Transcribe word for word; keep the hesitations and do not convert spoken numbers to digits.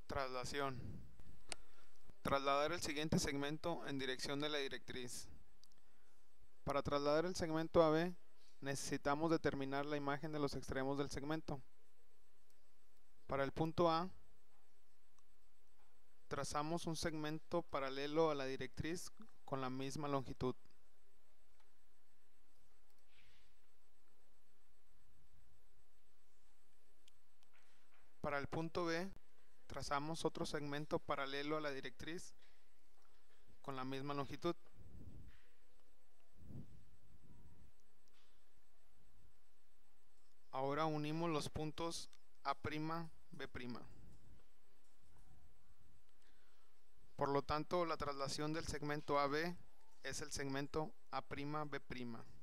Traslación. Trasladar el siguiente segmento en dirección de la directriz. Para trasladar el segmento A B, necesitamos determinar la imagen de los extremos del segmento. Para el punto A, trazamos un segmento paralelo a la directriz con la misma longitud. Para el punto B, trazamos otro segmento paralelo a la directriz con la misma longitud. Ahora unimos los puntos A', B'. Por lo tanto, la traslación del segmento A B es el segmento A', B'.